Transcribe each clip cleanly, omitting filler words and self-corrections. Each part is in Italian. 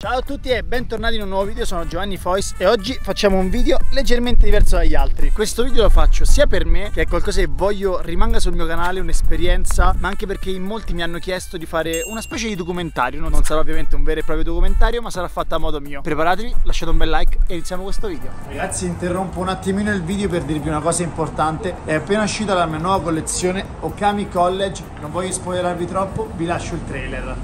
Ciao a tutti e bentornati in un nuovo video, sono Giovanni Fois e oggi facciamo un video leggermente diverso dagli altri. Questo video lo faccio sia per me, che è qualcosa che voglio rimanga sul mio canale, un'esperienza, ma anche perché in molti mi hanno chiesto di fare una specie di documentario. Non sarà ovviamente un vero e proprio documentario, ma sarà fatto a modo mio. Preparatevi, lasciate un bel like e iniziamo questo video. Ragazzi, interrompo un attimino il video per dirvi una cosa importante. È appena uscita la mia nuova collezione Okami College, non voglio spoilerarvi troppo, vi lascio il trailer.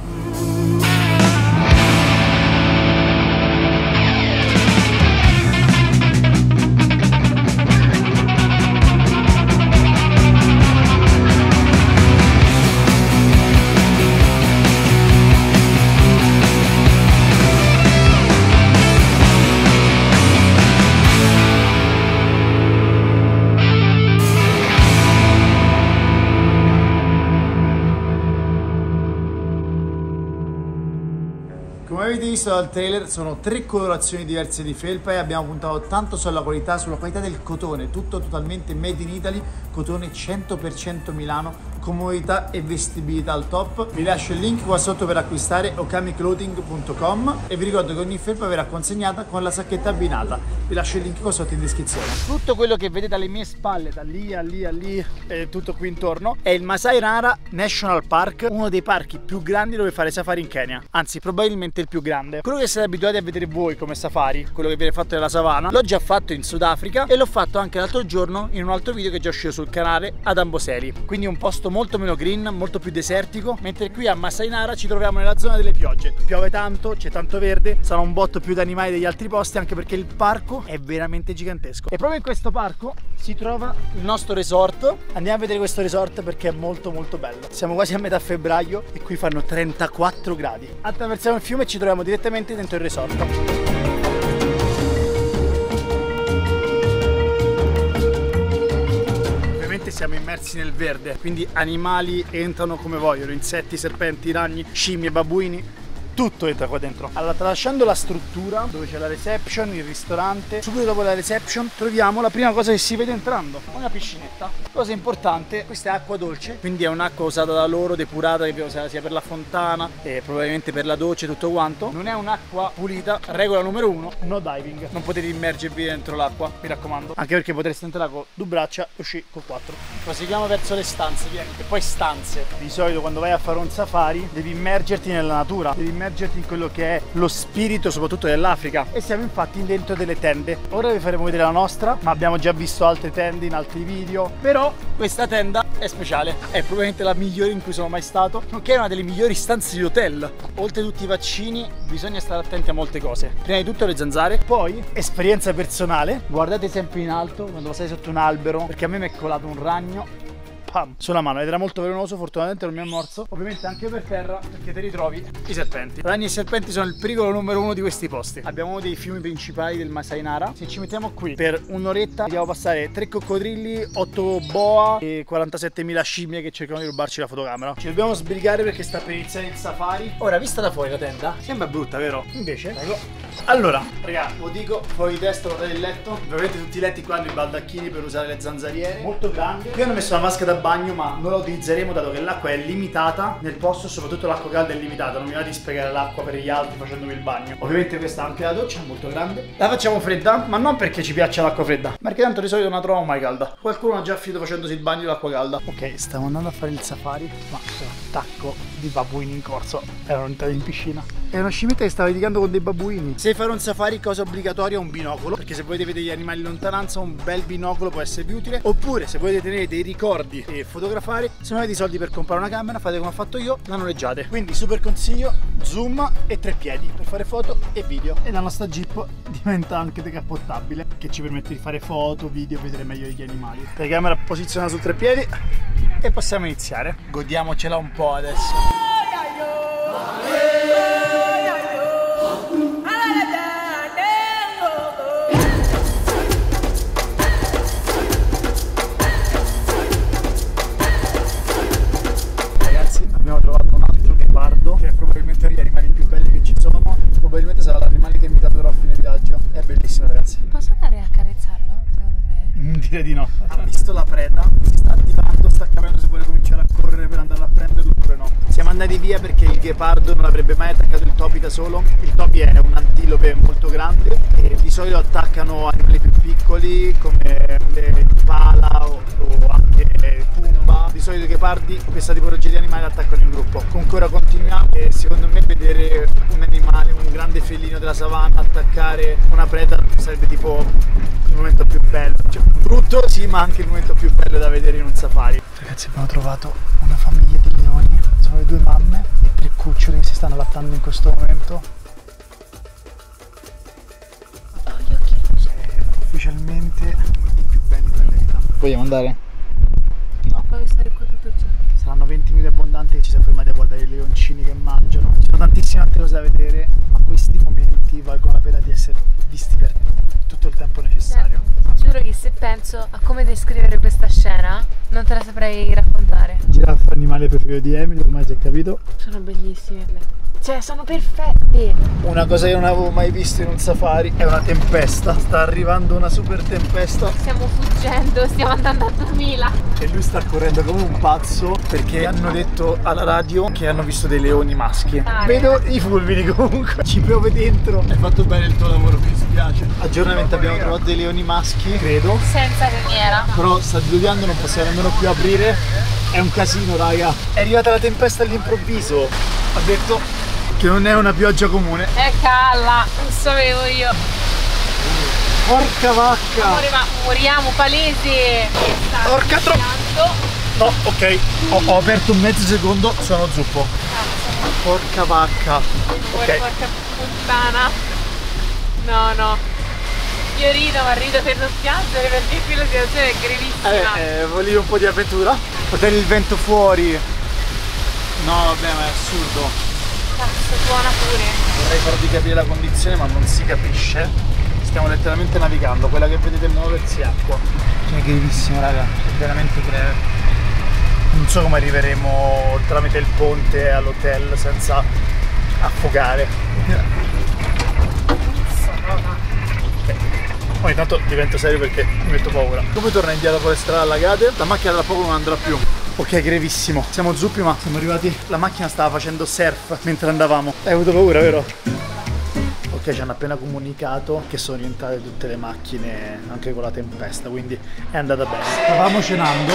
Come avete visto dal trailer, sono 3 colorazioni diverse di felpa e abbiamo puntato tanto sulla qualità del cotone, tutto totalmente made in Italy, cotone 100% Milano, comodità e vestibilità al top. Vi lascio il link qua sotto per acquistare okamiclothing.com e vi ricordo che ogni felpa verrà consegnata con la sacchetta abbinata. Vi lascio il link qua sotto in descrizione. Tutto quello che vedete alle mie spalle, da lì a lì a lì e tutto qui intorno, è il Masai Mara National Park, uno dei parchi più grandi dove fare safari in Kenya, anzi probabilmente il più grande. Quello che siete abituati a vedere voi come safari, quello che viene fatto nella savana, l'ho già fatto in Sudafrica e l'ho fatto anche l'altro giorno in un altro video che è già uscito sul canale ad Amboseli. Quindi un posto molto meno green, molto più desertico, mentre qui a Masai Mara ci troviamo nella zona delle piogge. Piove tanto, c'è tanto verde, sarà un botto più di animali degli altri posti, anche perché il parco è veramente gigantesco. E proprio in questo parco si trova il nostro resort. Andiamo a vedere questo resort perché è molto bello. Siamo quasi a metà febbraio e qui fanno 34 gradi. Attraversiamo il fiume e ci troviamo direttamente dentro il resort. Siamo immersi nel verde, quindi animali entrano come vogliono, insetti, serpenti, ragni, scimmie, babbuini, tutto entra qua dentro. Allora, tralasciando la struttura dove c'è la reception, il ristorante, subito dopo la reception troviamo la prima cosa che si vede entrando, una piscinetta. Cosa importante, questa è acqua dolce, quindi è un'acqua usata da loro, depurata, che usata sia per la fontana e probabilmente per la doccia e tutto quanto. Non è un'acqua pulita. Regola numero 1, no diving, non potete immergervi dentro l'acqua, mi raccomando, anche perché potreste entrare con 2 braccia e uscire con 4. Proseguiamo verso le stanze, vieni, e poi stanze. Di solito quando vai a fare un safari devi immergerti nella natura, devi immergerti in quello che è lo spirito soprattutto dell'Africa, e siamo infatti dentro delle tende. Ora vi faremo vedere la nostra, ma abbiamo già visto altre tende in altri video, però questa tenda è speciale, è probabilmente la migliore in cui sono mai stato, nonché è una delle migliori stanze di hotel. Oltre a tutti i vaccini bisogna stare attenti a molte cose, prima di tutto le zanzare, poi esperienza personale, guardate sempre in alto quando sei sotto un albero, perché a me mi è colato un ragno sulla mano ed era molto velenoso, fortunatamente non mi ha morso. Ovviamente anche per terra, perché te ritrovi i serpenti. Ragni e serpenti sono il pericolo numero 1 di questi posti. Abbiamo uno dei fiumi principali del Masai Mara. Se ci mettiamo qui per un'oretta vediamo passare 3 coccodrilli, 8 boa e 47.000 scimmie che cercano di rubarci la fotocamera. Ci dobbiamo sbrigare perché sta per iniziare il safari. Ora, vista da fuori la tenda sembra brutta, vero? Invece, ecco. Allora, raga, lo dico, fuori di testa, guardate il letto. Ovviamente tutti i letti qua hanno i baldacchini per usare le zanzariere. Molto grandi. Qui hanno messo la vasca da bagno, ma non la utilizzeremo dato che l'acqua è limitata nel posto, soprattutto l'acqua calda è limitata. Non mi va di spiegare l'acqua per gli altri facendomi il bagno. Ovviamente questa è anche la doccia, molto grande. La facciamo fredda, ma non perché ci piaccia l'acqua fredda, ma perché tanto di solito non la troviamo mai calda. Qualcuno ha già finito facendosi il bagno di l'acqua calda. Ok, stavo andando a fare il safari, ma c'è un attacco di babbuini in corso. Erano entrati in piscina. È una scimmetta che stava litigando con dei babbuini. Se fare un safari, cosa obbligatoria, un binocolo, perché se volete vedere gli animali in lontananza un bel binocolo può esservi utile. Oppure se volete tenere dei ricordi e fotografare, se non avete i soldi per comprare una camera, fate come ho fatto io, la noleggiate. Quindi super consiglio, zoom e 3 piedi per fare foto e video. E la nostra Jeep diventa anche decappottabile, che ci permette di fare foto, video e vedere meglio gli animali. La camera posizionata su 3 piedi e possiamo iniziare. Godiamocela un po' adesso. Abbiamo trovato un altro ghepardo, che è probabilmente uno degli animali più belli che ci sono. Probabilmente sarà l'animale che mi tatuerò a fine viaggio. È bellissimo, ragazzi. Posso andare a accarezzarlo, secondo te? Direi di no. Ha visto la preda, si sta attivando, sta capendo se vuole cominciare a correre per andare a prenderlo oppure no. Siamo andati via perché il ghepardo non avrebbe mai attaccato il topi da solo. Il topi è un antilope molto grande e di solito attaccano animali più piccoli come le pala o anche pumba. Di solito i ghepardi, questa tipologia di animali, attaccano in gruppo. Comunque ora continuiamo e secondo me vedere un animale, un grande felino della savana attaccare una preda sarebbe tipo il momento più bello, cioè brutto sì, ma anche il momento più bello da vedere in un safari. Ragazzi, abbiamo trovato una famiglia di leoni, sono le 2 mamme e 3 cuccioli che si stanno allattando in questo momento. Ho gli occhi. Ufficialmente i più belli della vita. Vogliamo andare? No. Voglio stare qua tutto il giorno. Saranno 20 minuti abbondanti che ci siamo fermati a guardare i leoncini che mangiano. Ci sono tantissime altre cose da vedere, ma questi momenti valgono la pena di essere visti per tutto il tempo necessario. Giuro che se penso a come descrivere questa scena, non te la saprei raccontare. Giraffa, animale preferito di Emily, ormai si è capito. Sono bellissime. Cioè, sono perfette. Una cosa che non avevo mai visto in un safari è una tempesta. Sta arrivando una super tempesta Stiamo fuggendo, stiamo andando a 2000. e lui sta correndo come un pazzo perché hanno detto alla radio che hanno visto dei leoni maschi. Vedo i fulmini comunque. Ci piove dentro. Hai fatto bene il tuo lavoro, mi dispiace. Aggiornamento, abbiamo trovato dei leoni maschi, credo. Senza criniera. Però sta diluviando, non possiamo nemmeno più aprire. È un casino, raga. È arrivata la tempesta all'improvviso. Ha detto che non è una pioggia comune. Calla, non sapevo io. Porca vacca! Amore, ma moriamo palese. Porca No, ok. Ho aperto un mezzo secondo, sono zuppo. Porca vacca. Ok. Porca puttana. No. Io rido, ma rido per non piangere perché qui la situazione è gravissima. Volevi un po' di avventura? Potere il vento fuori. No, vabbè, ma è assurdo. Cazzo, buona pure. Vorrei farvi capire la condizione, ma non si capisce. Stiamo letteralmente navigando, quella che vedete muoversi è acqua. Cioè, è gravissimo, raga, è veramente greve. Non so come arriveremo tramite il ponte all'hotel senza affogare. Ogni tanto divento serio perché mi metto paura. Come torna indietro con le strade allagate? La macchina tra poco non andrà più. Ok, grevissimo. Siamo zuppi, ma siamo arrivati. La macchina stava facendo surf mentre andavamo. Hai avuto paura, vero? Ok, ci hanno appena comunicato che sono rientrate tutte le macchine anche con la tempesta, quindi è andata bene. Stavamo cenando.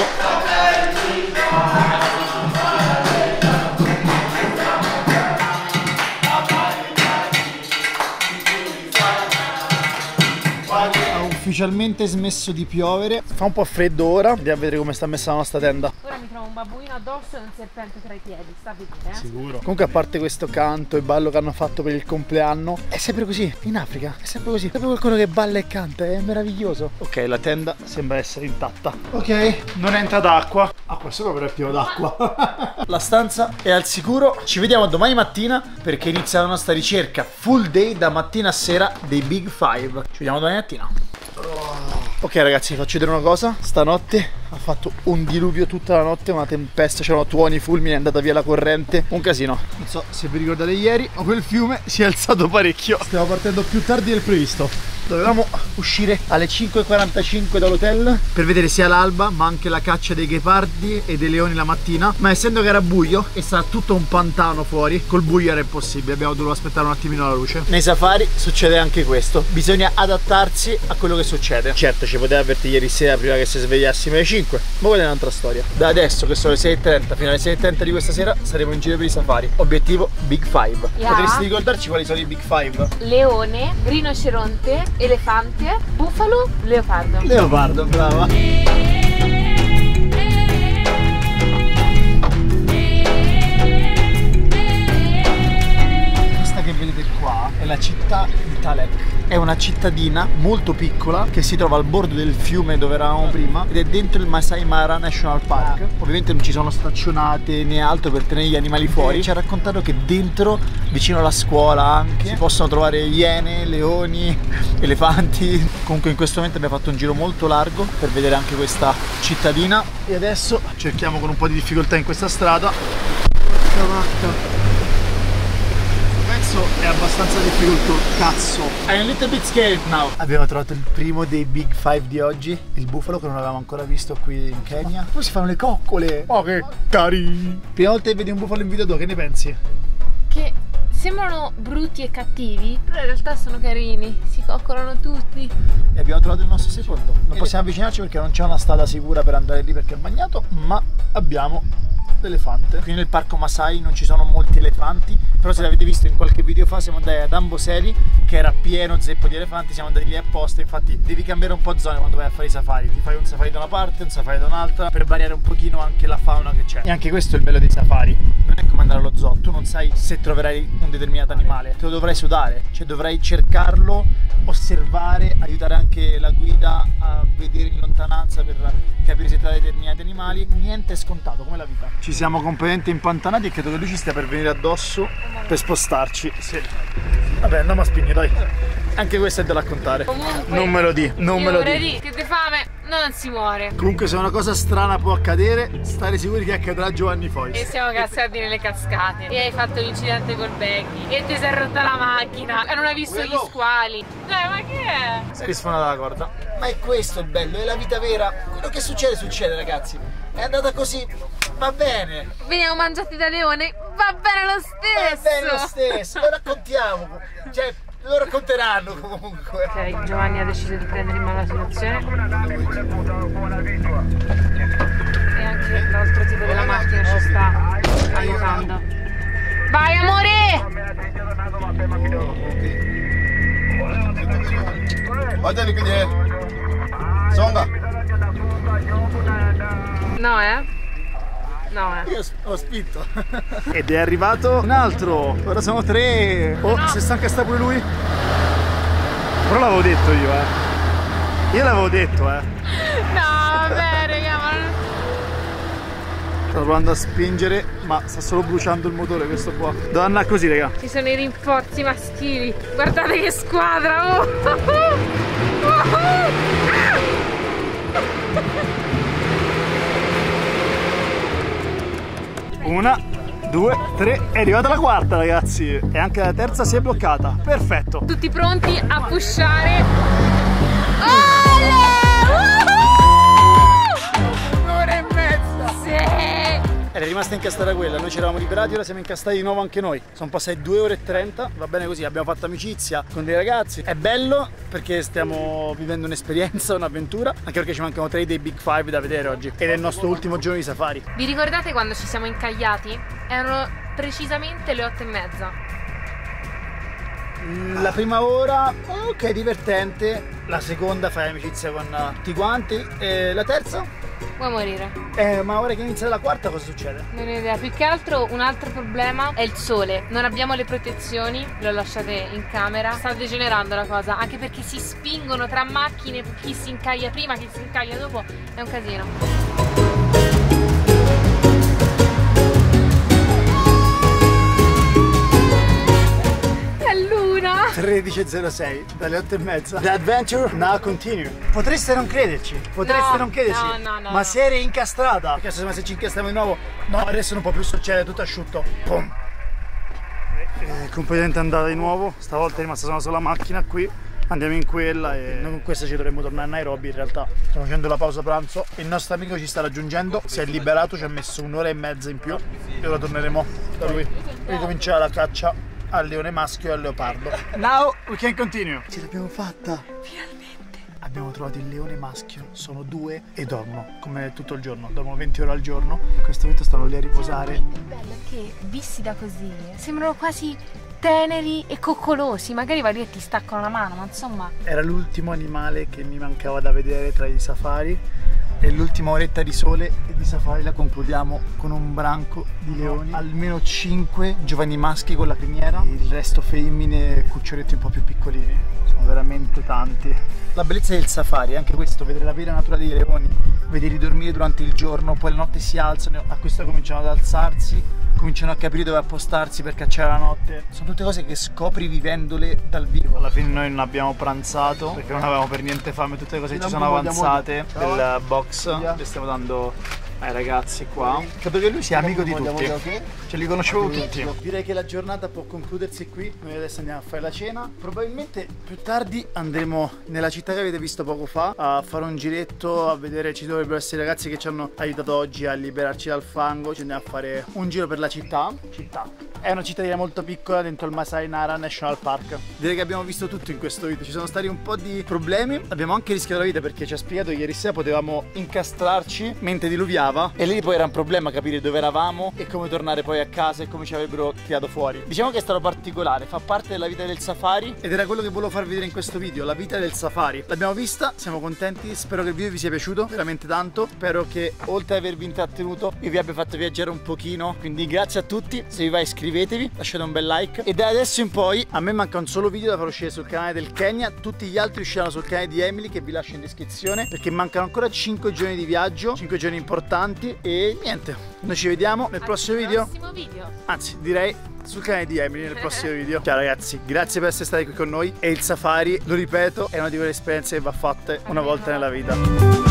Ha ufficialmente smesso di piovere. Fa un po' freddo ora. Andiamo a vedere come sta messa la nostra tenda. Ora mi trovo un babbuino addosso e un serpente tra i piedi, sta a vedere, Sicuro. Comunque, a parte questo canto e ballo che hanno fatto per il compleanno, è sempre così. In Africa è sempre così. Sempre qualcuno che balla e canta, è meraviglioso. Ok, la tenda sembra essere intatta. Ok, non è entrata acqua. Ah, questo proprio è pieno d'acqua. La stanza è al sicuro. Ci vediamo domani mattina perché inizia la nostra ricerca full day da mattina a sera dei Big Five. Ci vediamo domani mattina. Ok ragazzi, vi faccio vedere una cosa. Stanotte ha fatto un diluvio tutta la notte, una tempesta, c'erano tuoni, fulmini, è andata via la corrente, un casino. Non so se vi ricordate ieri, ma quel fiume si è alzato parecchio. Stiamo partendo più tardi del previsto. Dovevamo uscire alle 5:45 dall'hotel per vedere sia l'alba ma anche la caccia dei ghepardi e dei leoni la mattina, ma essendo che era buio e sarà tutto un pantano fuori, col buio era impossibile, abbiamo dovuto aspettare un attimino la luce. Nei safari succede anche questo, bisogna adattarsi a quello che succede. Certo, ci poteva avvertire ieri sera prima che si svegliassimo alle 5, ma quella è un'altra storia. Da adesso che sono le 6:30 fino alle 6:30 di questa sera saremo in giro per i safari. Obiettivo Big Five. Potresti ricordarci quali sono i Big Five? Leone, rinoceronte, elefante, bufalo, leopardo. Leopardo, brava. Questa che vedete qua è la città di Talek. È una cittadina molto piccola che si trova al bordo del fiume dove eravamo prima ed è dentro il Masai Mara National Park. Ovviamente non ci sono staccionate né altro per tenere gli animali fuori. Ci ha raccontato che dentro, vicino alla scuola anche, si possono trovare iene, leoni, elefanti. Comunque in questo momento abbiamo fatto un giro molto largo per vedere anche questa cittadina e adesso cerchiamo con un po' di difficoltà in questa strada. Porca vacca. Penso passo è abbastanza difficoltoso. Cazzo, I'm a little bit scared now. Abbiamo trovato il primo dei Big Five di oggi, il bufalo, che non avevamo ancora visto qui in Kenya. Poi si fanno le coccole. Oh, che carini. Prima volta che vedi un bufalo in video, che ne pensi? Che sembrano brutti e cattivi, però in realtà sono carini, si coccolano tutti. E abbiamo trovato il nostro secondo. Non possiamo avvicinarci perché non c'è una strada sicura per andare lì perché è bagnato, ma abbiamo l'elefante. Qui nel parco Masai non ci sono molti elefanti, però se l'avete visto in qualche video fa siamo andati ad Amboseli che era pieno zeppo di elefanti, siamo andati lì apposta. Infatti devi cambiare un po' zone quando vai a fare i safari, ti fai un safari da una parte, un safari da un'altra per variare un pochino anche la fauna che c'è. E anche questo è il bello dei safari, non è come andare allo zoo, tu non sai se troverai un determinato animale, te lo dovrai sudare, cioè dovrai cercarlo, osservare, aiutare anche la guida a vedere in lontananza per capire se tra determinati animali. Niente è scontato, come la vita. Ci siamo completamente impantanati e credo che lui ci stia per venire addosso per spostarci. Sì. Vabbè, andiamo a spingere, dai. Anche questo è da raccontare. Comunque, non me lo di, non me lo di. Che te fame non si muore. Comunque se una cosa strana può accadere, stare sicuri che accadrà a Giovanni Fois. E siamo cascati nelle cascate. E hai fatto l'incidente col Becky. E ti sei rotta la macchina. E non hai visto gli squali. Dai, ma che è? Si è risfonata la corda. Ma è questo il bello, è la vita vera. Quello che succede, succede, ragazzi. È andata così, va bene. Veniamo mangiati da leone, va bene lo stesso. Va bene lo stesso, lo raccontiamo. Cioè, lo racconteranno comunque. Ok, Giovanni ha deciso di prendere in mano la situazione. E anche l'altro tipo della macchina ci sta aiutando. Vai amore! Guardali quindi Songa. No, no, Io ho spinto. Ed è arrivato un altro. Ora siamo tre. Oh, no. Si sta anche sta pure lui. Però l'avevo detto io, Io l'avevo detto, No, vabbè, raga, ma non... Sto provando a spingere, ma sta solo bruciando il motore questo qua. Dove andare così, raga? Ci sono i rinforzi maschili. Guardate che squadra! Una, due, tre, è arrivata la quarta, ragazzi. E anche la terza si è bloccata. Perfetto. Tutti pronti a pushare. Un'ora e mezza. Sì. Era rimasta incastrata quella, noi ci eravamo liberati, ora siamo incastati di nuovo anche noi. Sono passati 2 ore e 30, va bene così, abbiamo fatto amicizia con dei ragazzi. È bello perché stiamo vivendo un'esperienza, un'avventura, anche perché ci mancano 3 dei Big Five da vedere oggi. Ed è il nostro ultimo giorno di safari. Vi ricordate quando ci siamo incagliati? Erano precisamente le 8:30. La prima ora, ok, divertente. La seconda fai amicizia con tutti quanti. E la terza? Vuoi morire? Ma ora che inizia la quarta cosa succede? Non ho idea, più che altro un altro problema è il sole. Non abbiamo le protezioni, le ho lasciate in camera. Sta degenerando la cosa, anche perché si spingono tra macchine, chi si incaglia prima, chi si incaglia dopo, è un casino. 13:06 dalle 8:30. The adventure now continue. Potreste non crederci, no. Ma si era incastrata. Perché se ci incastriamo di nuovo, no, adesso non può più succedere, tutto asciutto. Boom. Completamente andata di nuovo. Stavolta è rimasta solo la macchina qui. Andiamo in quella e noi con questa ci dovremmo tornare a Nairobi in realtà. Stiamo facendo la pausa pranzo. Il nostro amico ci sta raggiungendo, si è liberato, ci ha messo 1 ora e mezza in più. E ora torneremo da lui. Ricominciare la caccia al leone maschio e al leopardo. Now we can continue. Ce l'abbiamo fatta! Finalmente! Abbiamo trovato il leone maschio, sono 2 e dormono come tutto il giorno, dormono 20 ore al giorno. In questo momento stanno lì a riposare. Il bello è che visti da così sembrano quasi teneri e coccolosi, magari vai lì e ti staccano la mano, ma insomma. Era l'ultimo animale che mi mancava da vedere tra i safari. E l'ultima oretta di sole e di safari la concludiamo con un branco di leoni, almeno 5 giovani maschi con la criniera, il resto femmine e cuccioletti un po' più piccolini. Sono veramente tanti. La bellezza del safari è anche questo, vedere la vera natura dei leoni, vederli dormire durante il giorno, poi la notte si alzano, a questo cominciano ad alzarsi, cominciano a capire dove appostarsi per cacciare la notte. Sono tutte cose che scopri vivendole dal vivo. Alla fine noi non abbiamo pranzato perché non avevamo per niente fame, tutte le cose che ci sono avanzate del box le stiamo dando ragazzi qua, credo che lui sia amico di tutti, ce li conoscevo tutti. Direi che la giornata può concludersi qui. Noi adesso andiamo a fare la cena, probabilmente più tardi andremo nella città che avete visto poco fa a fare un giretto, a vedere, ci dovrebbero essere i ragazzi che ci hanno aiutato oggi a liberarci dal fango. Ci andiamo a fare un giro per la città. È una cittadina molto piccola dentro il Masai Mara National Park. Direi che abbiamo visto tutto in questo video. Ci sono stati un po' di problemi, abbiamo anche rischiato la vita perché ci ha spiegato che ieri sera potevamo incastrarci mentre diluviava e lì poi era un problema capire dove eravamo e come tornare poi a casa e come ci avrebbero tirato fuori. Diciamo che è stato particolare, fa parte della vita del safari ed era quello che volevo farvi vedere in questo video, la vita del safari. L'abbiamo vista, siamo contenti, spero che il video vi sia piaciuto veramente tanto, spero che oltre ad avervi intrattenuto io vi abbia fatto viaggiare un pochino, quindi grazie a tutti, se vi va iscrivetevi, lasciate un bel like e da adesso in poi a me manca un solo video da far uscire sul canale del Kenya, tutti gli altri usciranno sul canale di Emily che vi lascio in descrizione perché mancano ancora 5 giorni di viaggio, 5 giorni importanti e niente, noi ci vediamo nel prossimo video, anzi direi sul canale di Emily nel prossimo video. Ciao ragazzi, grazie per essere stati qui con noi e il safari, lo ripeto, è una di quelle esperienze che va fatte una volta nella vita.